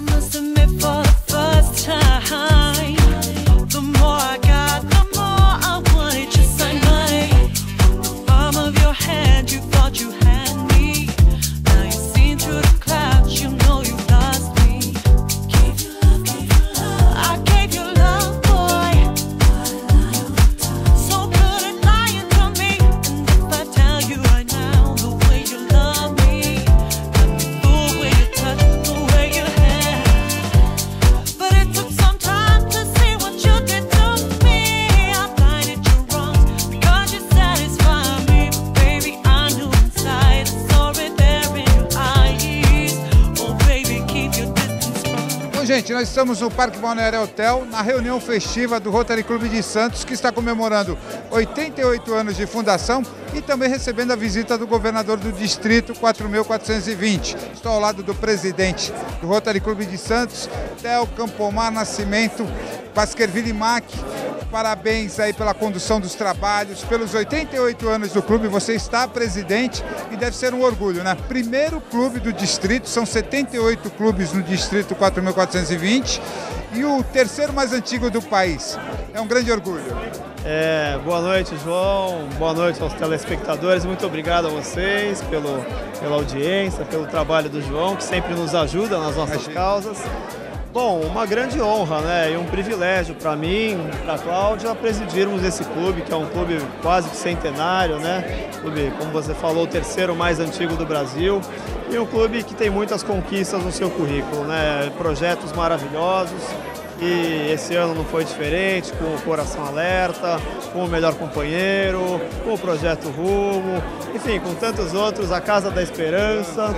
must admit for the first time, the more I got, the more I wanted to sign my name. With the palm of your hand, you thought you had me. Now you've seen through the clouds, you know you lost me. Gave you love, I gave you love, boy. So good at lying to me. And if I tell you right now, the way you love me, the way you touch, the way you hand. But it took some time to see what you did to me. I blinded you wrong because you satisfy me. But baby, I knew inside, I saw it there in your eyes. Oh baby, keep your distance from. Bom, gente, nós estamos no Parque Balneário Hotel, na reunião festiva do Rotary Clube de Santos, que está comemorando 88 anos de fundação e também recebendo a visita do governador do distrito 4.420. Estou ao lado do presidente do Rotary Clube de Santos, Theo Campomar Nascimento Baskerville Mac. Parabéns aí pela condução dos trabalhos, pelos 88 anos do clube, você está presidente e deve ser um orgulho, né? Primeiro clube do distrito, são 78 clubes no distrito 4.420 e o terceiro mais antigo do país. É um grande orgulho. Boa noite, João. Boa noite aos telespectadores. Muito obrigado a vocês pela audiência, pelo trabalho do João, que sempre nos ajuda nas nossas causas. Bom, uma grande honra, né? E um privilégio para mim, para a Cláudia, presidirmos esse clube, que é um clube quase que centenário, né? Clube, como você falou, o terceiro mais antigo do Brasil. E um clube que tem muitas conquistas no seu currículo, né? Projetos maravilhosos. E esse ano não foi diferente, com o Coração Alerta, com o Melhor Companheiro, com o Projeto Rumo, enfim, com tantos outros, a Casa da Esperança.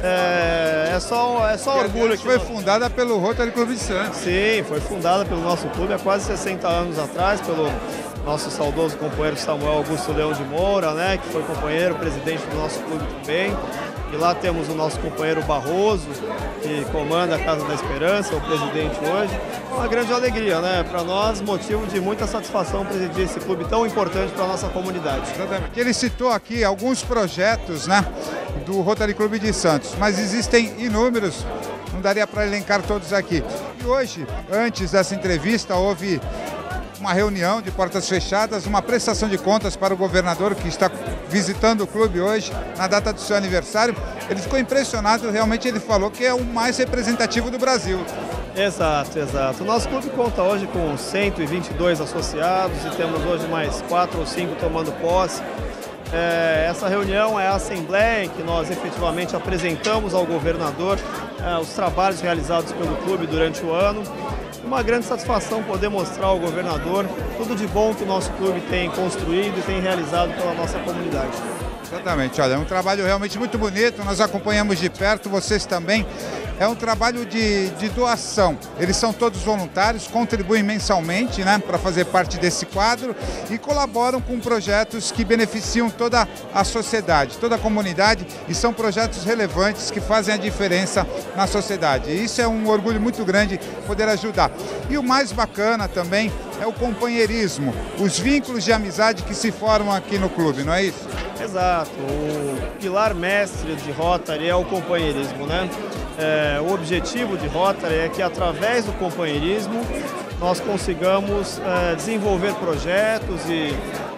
É só orgulho que foi fundada pelo Rotary Clube de Santos. Sim, foi fundada pelo nosso clube há quase 60 anos atrás, pelo nosso saudoso companheiro Samuel Augusto Leão de Moura, né, que foi companheiro, presidente do nosso clube também. E lá temos o nosso companheiro Barroso, que comanda a Casa da Esperança, o presidente hoje. Uma grande alegria, né? Para nós, motivo de muita satisfação presidir esse clube tão importante para a nossa comunidade. Ele citou aqui alguns projetos, né, do Rotary Clube de Santos, mas existem inúmeros, não daria para elencar todos aqui. E hoje, antes dessa entrevista, houve uma reunião de portas fechadas, uma prestação de contas para o governador que está visitando o clube hoje, na data do seu aniversário. Ele ficou impressionado, realmente ele falou que é o mais representativo do Brasil. Exato, exato. O nosso clube conta hoje com 122 associados e temos hoje mais 4 ou 5 tomando posse. Essa reunião é a assembleia em que nós efetivamente apresentamos ao governador os trabalhos realizados pelo clube durante o ano. Uma grande satisfação poder mostrar ao governador tudo de bom que o nosso clube tem construído e tem realizado pela nossa comunidade. Exatamente, olha, é um trabalho realmente muito bonito, nós acompanhamos de perto, vocês também. É um trabalho de doação, eles são todos voluntários, contribuem mensalmente, né, para fazer parte desse quadro e colaboram com projetos que beneficiam toda a sociedade, toda a comunidade, e são projetos relevantes que fazem a diferença na sociedade. E isso é um orgulho muito grande poder ajudar. E o mais bacana também é o companheirismo, os vínculos de amizade que se formam aqui no clube, não é isso? Exato, o pilar mestre de Rotary é o companheirismo, né? O objetivo de Rotary é que através do companheirismo nós consigamos desenvolver projetos e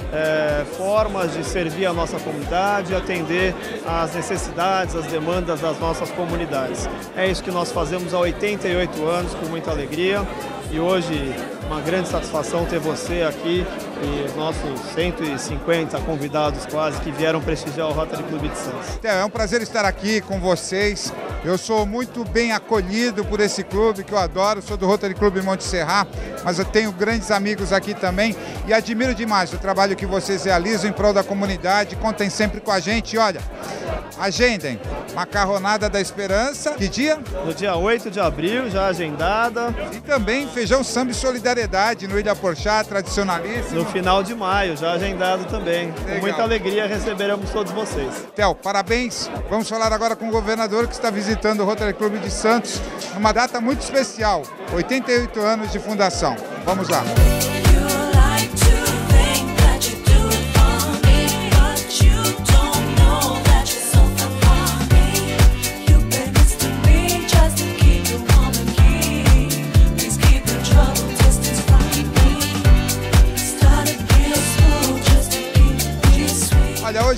formas de servir a nossa comunidade, atender às necessidades, às demandas das nossas comunidades. É isso que nós fazemos há 88 anos com muita alegria e hoje uma grande satisfação ter você aqui e os nossos 150 convidados quase que vieram prestigiar o Rotary Clube de Santos. É um prazer estar aqui com vocês. Eu sou muito bem acolhido por esse clube que eu adoro, sou do Rotary Clube Monte Serrat, mas eu tenho grandes amigos aqui também e admiro demais o trabalho que vocês realizam em prol da comunidade. Contem sempre com a gente e olha, agendem Macarronada da Esperança, que dia? No dia 8 de abril, já agendada. E também Feijão Samba e Solidariedade no Ilha Porchat, tradicionalíssimo. No final de maio, já agendado também. Legal. Com muita alegria receberemos todos vocês. Theo, parabéns. Vamos falar agora com o governador que está visitando o Rotary Clube de Santos numa data muito especial, 88 anos de fundação. Vamos lá.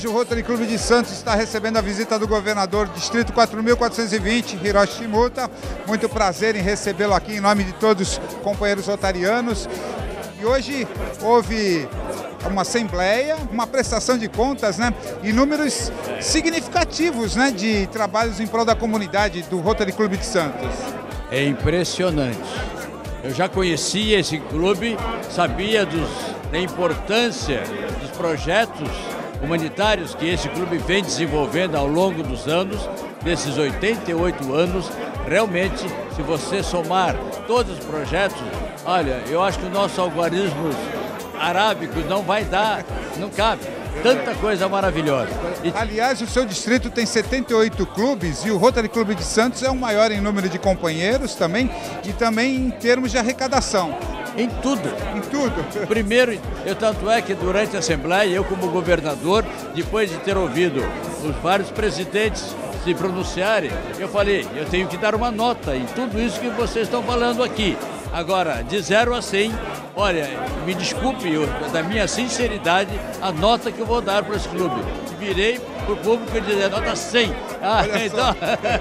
Hoje o Rotary Clube de Santos está recebendo a visita do governador do Distrito 4.420, Hiroshi Shimuta. Muito prazer em recebê-lo aqui em nome de todos os companheiros rotarianos. E hoje houve uma assembleia, uma prestação de contas, né? E números significativos, né? De trabalhos em prol da comunidade do Rotary Clube de Santos. É impressionante. Eu já conhecia esse clube, sabia da importância dos projetos humanitários que esse clube vem desenvolvendo ao longo dos anos, desses 88 anos. Realmente, se você somar todos os projetos, olha, eu acho que o nosso algarismo arábico não vai dar, não cabe. Tanta coisa maravilhosa. Aliás, o seu distrito tem 78 clubes e o Rotary Clube de Santos é o maior em número de companheiros também e também em termos de arrecadação. Em tudo. Em tudo. Primeiro, tanto é que durante a Assembleia, eu como governador, depois de ter ouvido os vários presidentes se pronunciarem, eu falei, eu tenho que dar uma nota em tudo isso que vocês estão falando aqui. Agora, de 0 a 100, olha, me desculpe, da minha sinceridade, a nota que eu vou dar para esse clube. Virei para o público e dizer, nota 100. Então...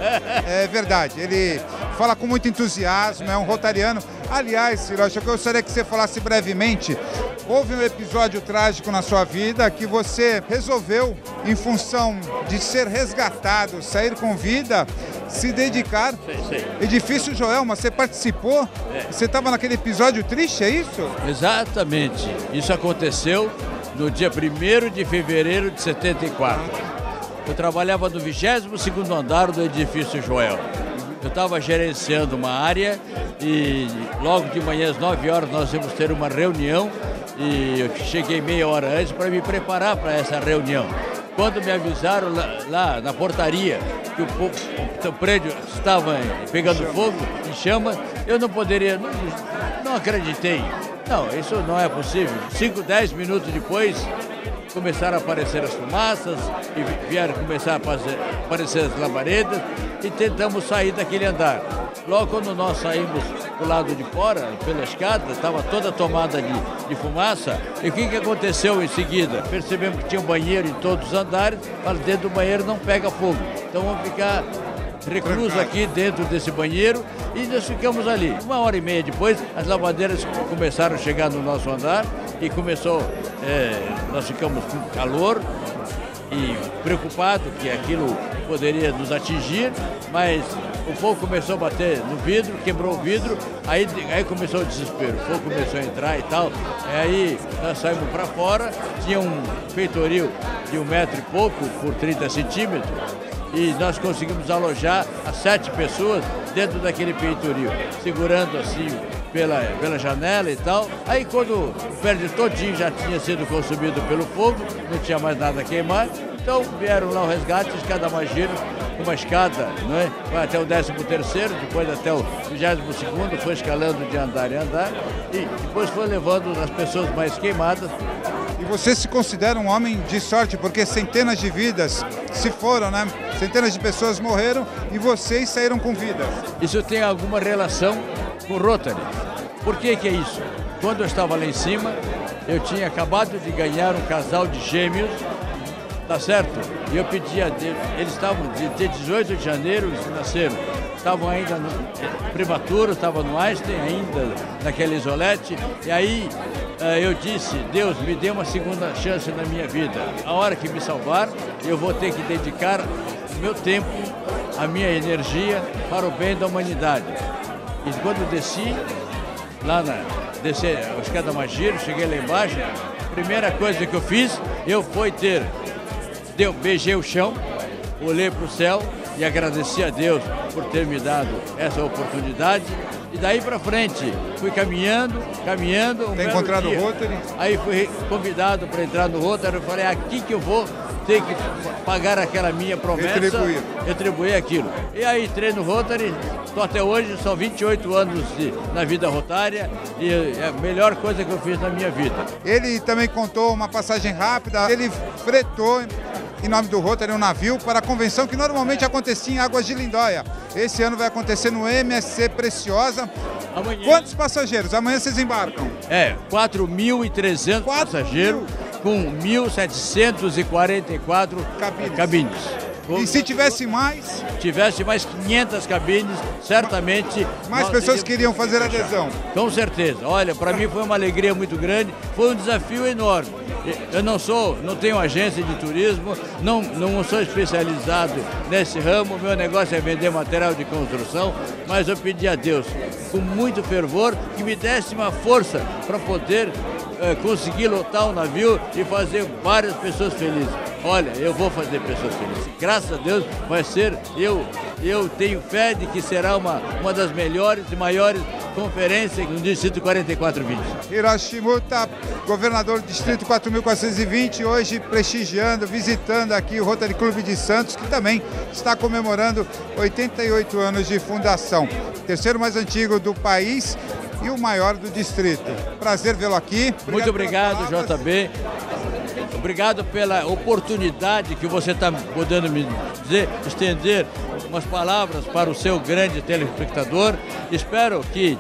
É verdade, ele fala com muito entusiasmo, é um rotariano. Aliás, Hiroshi, eu gostaria que você falasse brevemente, houve um episódio trágico na sua vida que você resolveu, em função de ser resgatado, sair com vida, se dedicar. Sim. Edifício Joelma, você participou? Você estava naquele episódio triste, é isso? Exatamente. Isso aconteceu no dia 1º de fevereiro de 74. Eu trabalhava no 22º andar do Edifício Joel. Eu estava gerenciando uma área e logo de manhã às 9 horas nós íamos ter uma reunião e eu cheguei meia hora antes para me preparar para essa reunião. Quando me avisaram lá na portaria que o prédio estava pegando fogo, em chama, eu não poderia, não acreditei. Não, isso não é possível. 5, 10 minutos depois, começaram a aparecer as fumaças e vieram começar a aparecer as labaredas e tentamos sair daquele andar. Logo quando nós saímos do lado de fora, pela escada, estava toda tomada de fumaça. E o que aconteceu em seguida? Percebemos que tinha um banheiro em todos os andares, mas dentro do banheiro não pega fogo. Então vamos ficar reclusos aqui dentro desse banheiro e nós ficamos ali. 1h30 depois, as lavadeiras começaram a chegar no nosso andar e nós ficamos com calor e preocupado que aquilo poderia nos atingir, mas o fogo começou a bater no vidro, quebrou o vidro, aí começou o desespero, o fogo começou a entrar e tal, aí nós saímos para fora, tinha um peitoril de 1 metro e pouco por 30 centímetros, e nós conseguimos alojar as 7 pessoas dentro daquele peitoril, segurando assim pela janela e tal. Aí quando o prédio todinho já tinha sido consumido pelo fogo, não tinha mais nada a queimar, então vieram lá o resgate, escada Magiro, uma escada, não é? Foi até o 13º, depois até o 22º, foi escalando de andar em andar e depois foi levando as pessoas mais queimadas. E você se considera um homem de sorte, porque centenas de vidas se foram, né? Centenas de pessoas morreram e vocês saíram com vida. Isso tem alguma relação com o Rotary. Por que é isso? Quando eu estava lá em cima, eu tinha acabado de ganhar um casal de gêmeos, tá certo? E eu pedi a Deus, eles estavam de 18 de janeiro, eles nasceram. Estavam ainda prematuros, estavam no Einstein, ainda naquela isolete. E aí eu disse, Deus, me dê uma segunda chance na minha vida. A hora que me salvar, eu vou ter que dedicar o meu tempo, a minha energia para o bem da humanidade. E quando eu desci, desci a escada Magiro, cheguei lá embaixo, a primeira coisa que eu fiz, beijei o chão, olhei para o céu e agradeci a Deus por ter me dado essa oportunidade. E daí para frente, fui caminhando. Tem encontrado o Rotary? Aí fui convidado para entrar no Rotary, eu falei, aqui que eu vou ter que pagar aquela minha promessa, retribuir aquilo. E aí entrei no Rotary, estou até hoje, são 28 anos na vida rotária e é a melhor coisa que eu fiz na minha vida. Ele também contou uma passagem rápida, ele fretou em nome do Rotary um navio para a convenção que normalmente acontecia em Águas de Lindóia. Esse ano vai acontecer no MSC Preciosa. Amanhã. Quantos passageiros? Amanhã vocês embarcam? 4.300 passageiros. com 1.744 cabines. E se tivesse mais? Tivesse mais 500 cabines, certamente... Mais pessoas queriam fazer adesão. Com certeza. Olha, para mim foi uma alegria muito grande, foi um desafio enorme. Eu não tenho agência de turismo, não sou especializado nesse ramo, meu negócio é vender material de construção, mas eu pedi a Deus, com muito fervor, que me desse uma força para poder conseguir lotar o navio e fazer várias pessoas felizes. Olha, eu vou fazer pessoas felizes. Graças a Deus vai ser, eu tenho fé de que será uma das melhores e maiores conferências no Distrito 4420. Hiroshi Shimuta, governador do Distrito 4420, hoje prestigiando, visitando aqui o Rotary Club de Santos, que também está comemorando 88 anos de fundação. Terceiro mais antigo do país e o maior do distrito. Prazer vê-lo aqui. Muito obrigado, JB. Obrigado pela oportunidade que você está podendo me estender umas palavras para o seu grande telespectador. Espero que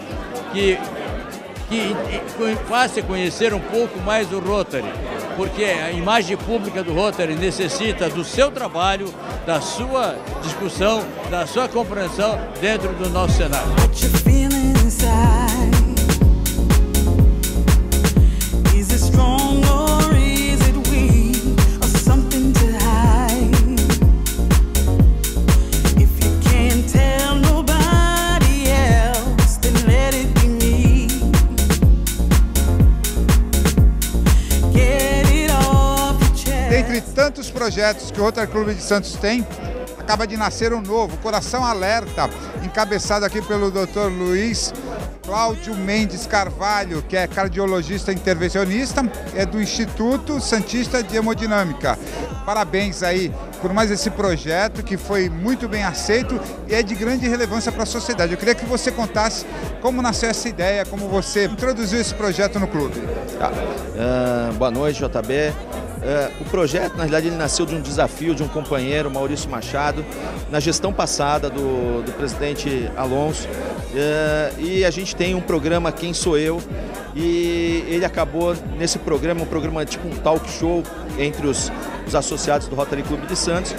faça conhecer um pouco mais o Rotary, porque a imagem pública do Rotary necessita do seu trabalho, da sua discussão, da sua compreensão dentro do nosso cenário. Dentre tantos projetos que o Rotary Club de Santos tem, acaba de nascer um novo, Coração Alerta, encabeçado aqui pelo Dr. Luiz Cláudio Mendes Carvalho, que é cardiologista intervencionista, é do Instituto Santista de Hemodinâmica. Parabéns aí por mais esse projeto que foi muito bem aceito e é de grande relevância para a sociedade. Eu queria que você contasse como nasceu essa ideia, como você introduziu esse projeto no clube. Boa noite, JB. O projeto, na realidade, ele nasceu de um desafio de um companheiro, Maurício Machado, na gestão passada do presidente Alonso. E a gente tem um programa Quem Sou Eu, e ele acabou nesse programa, um programa tipo um talk show entre os associados do Rotary Club de Santos,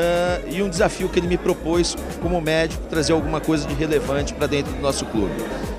e um desafio que ele me propôs como médico, trazer alguma coisa de relevante para dentro do nosso clube.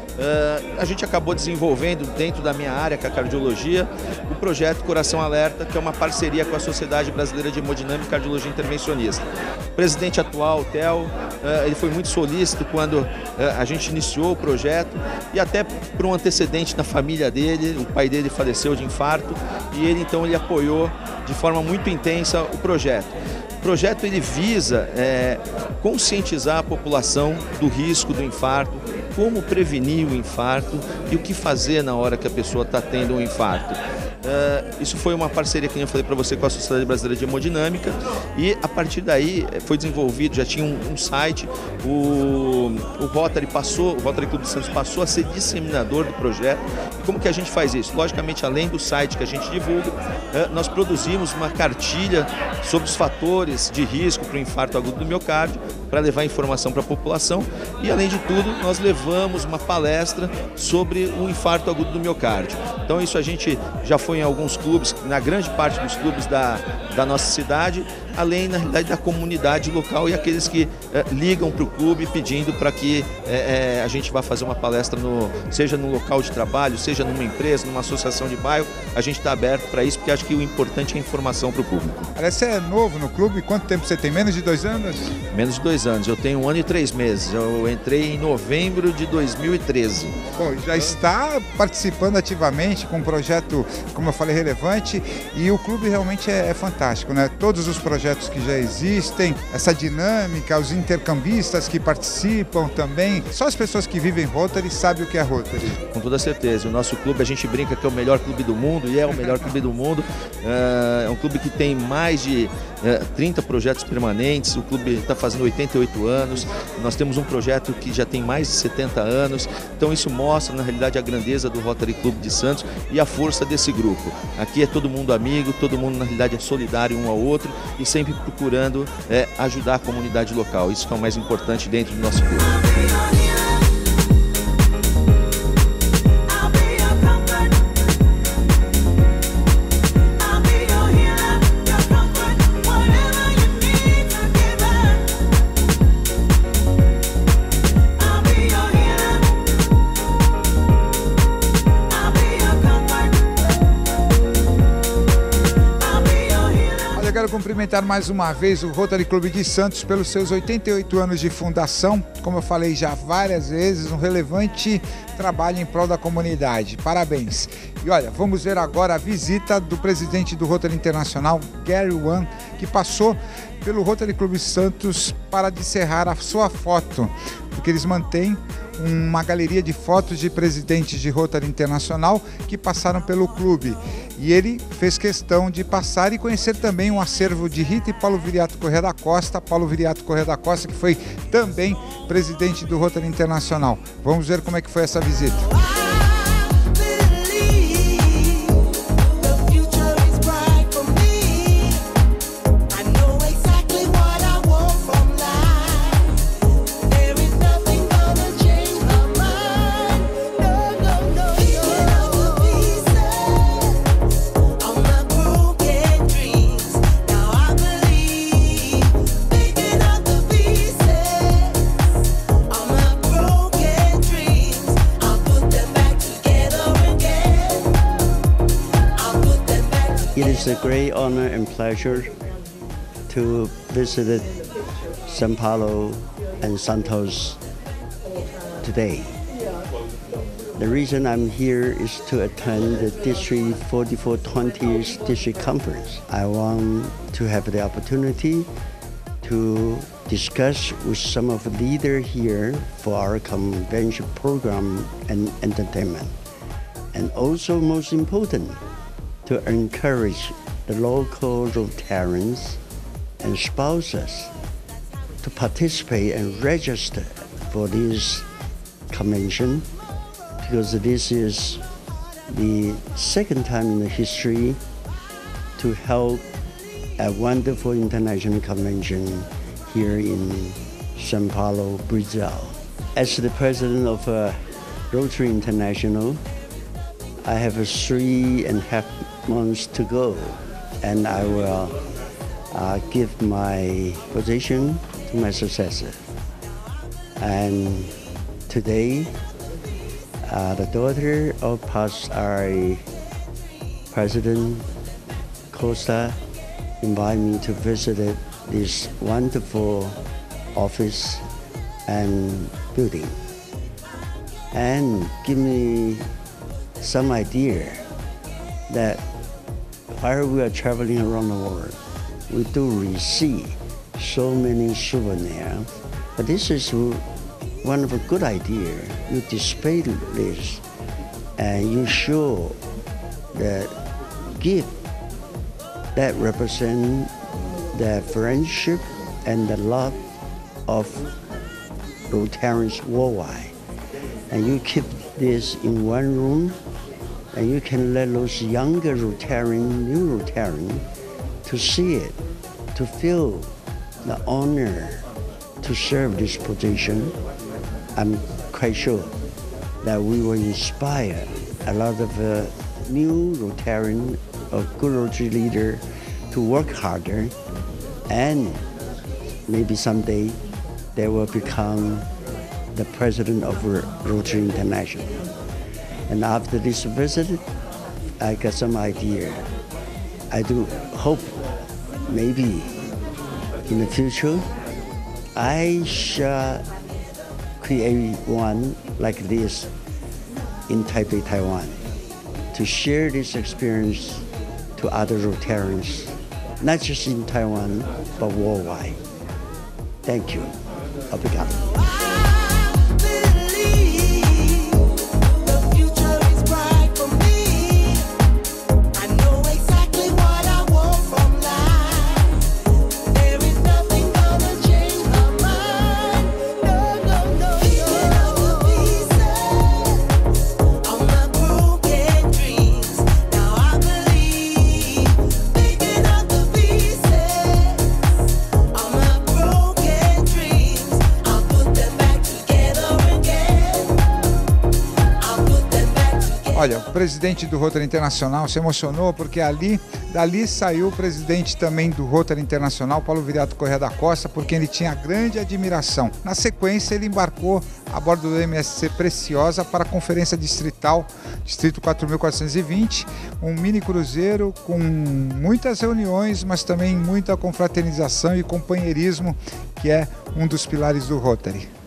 A gente acabou desenvolvendo dentro da minha área, que é a cardiologia, o projeto Coração Alerta, que é uma parceria com a Sociedade Brasileira de Hemodinâmica e Cardiologia Intervencionista. O presidente atual, o Theo, ele foi muito solícito quando a gente iniciou o projeto, e até por um antecedente na família dele, o pai dele faleceu de infarto, e ele então ele apoiou de forma muito intensa o projeto. O projeto ele visa conscientizar a população do risco do infarto, como prevenir o infarto e o que fazer na hora que a pessoa está tendo um infarto. Isso foi uma parceria que eu falei para você com a Sociedade Brasileira de Hemodinâmica, e a partir daí foi desenvolvido, já tinha um site, o Rotary Club de Santos passou a ser disseminador do projeto. E como que a gente faz isso? Logicamente, além do site que a gente divulga, nós produzimos uma cartilha sobre os fatores de risco para o infarto agudo do miocárdio, para levar informação para a população, e além de tudo, nós levamos uma palestra sobre o infarto agudo do miocárdio. Então isso a gente já foi em alguns clubes, na grande parte dos clubes da nossa cidade, além, na realidade, da comunidade local e aqueles que ligam para o clube pedindo para que a gente vá fazer uma palestra, seja no local de trabalho, seja numa empresa, numa associação de bairro. A gente está aberto para isso, porque acho que o importante é a informação para o público. Você é novo no clube? Quanto tempo você tem? Menos de 2 anos? Menos de 2 anos. Eu tenho 1 ano e 3 meses. Eu entrei em novembro de 2013. Bom, já está participando ativamente com um projeto, como eu falei, relevante, e o clube realmente é fantástico, né? Todos os projetos que já existem, essa dinâmica, os intercambistas que participam também. Só as pessoas que vivem Rotary sabem o que é Rotary. Com toda certeza. O nosso clube, a gente brinca que é o melhor clube do mundo, e é o melhor clube do mundo. É um clube que tem mais de 30 projetos permanentes. O clube está fazendo 88 anos. Nós temos um projeto que já tem mais de 70 anos. Então isso mostra, na realidade, a grandeza do Rotary Club de Santos e a força desse grupo. Aqui é todo mundo amigo, todo mundo, na realidade, é solidário um ao outro e sempre procurando ajudar a comunidade local. Isso que é o mais importante dentro do nosso clube. cumprimentar mais uma vez o Rotary Clube de Santos pelos seus 88 anos de fundação. Como eu falei já várias vezes, um relevante trabalho em prol da comunidade. Parabéns! E olha, vamos ver agora a visita do presidente do Rotary Internacional, Gary Wan, que passou pelo Rotary Clube de Santos para encerrar a sua foto, porque eles mantêm uma galeria de fotos de presidentes de Rotary Internacional que passaram pelo clube. E ele fez questão de passar e conhecer também um acervo de Rita e Paulo Viriato Corrêa da Costa. Paulo Viriato Corrêa da Costa, que foi também presidente do Rotary Internacional. Vamos ver como é que foi essa visita. It is a great honor and pleasure to visit São Paulo and Santos today. The reason I'm here is to attend the District 4420th District Conference. I want to have the opportunity to discuss with some of the leaders here for our convention program and entertainment. And also, most important, to encourage the local Rotarians and spouses to participate and register for this convention, because this is the second time in the history to hold a wonderful international convention here in São Paulo, Brazil. As the president of Rotary International, I have 3.5 months to go, and I will give my position to my successor. And today, the daughter of past our President Costa invited me to visit this wonderful office and building, and give me some idea that while we are traveling around the world, we do receive so many souvenirs. But this is one of a good idea. You display this and you show the gift that represent the friendship and the love of Rotarians worldwide. And you keep this in one room, and you can let those younger Rotarian, new Rotarian, to see it, to feel the honor to serve this position. I'm quite sure that we will inspire a lot of new Rotarian or good Rotary leader to work harder, and maybe someday they will become the president of Rotary International. And after this visit, I got some idea. I do hope maybe in the future, I shall create one like this in Taipei, Taiwan, to share this experience to other Rotarians, not just in Taiwan, but worldwide. Thank you. Obrigado. Olha, o presidente do Rotary Internacional se emocionou porque ali Dali saiu o presidente também do Rotary Internacional, Paulo Viriato Corrêa da Costa, por quem ele tinha grande admiração. Na sequência, ele embarcou a bordo do MSC Preciosa para a Conferência Distrital, Distrito 4420, um mini cruzeiro com muitas reuniões, mas também muita confraternização e companheirismo, que é um dos pilares do Rotary.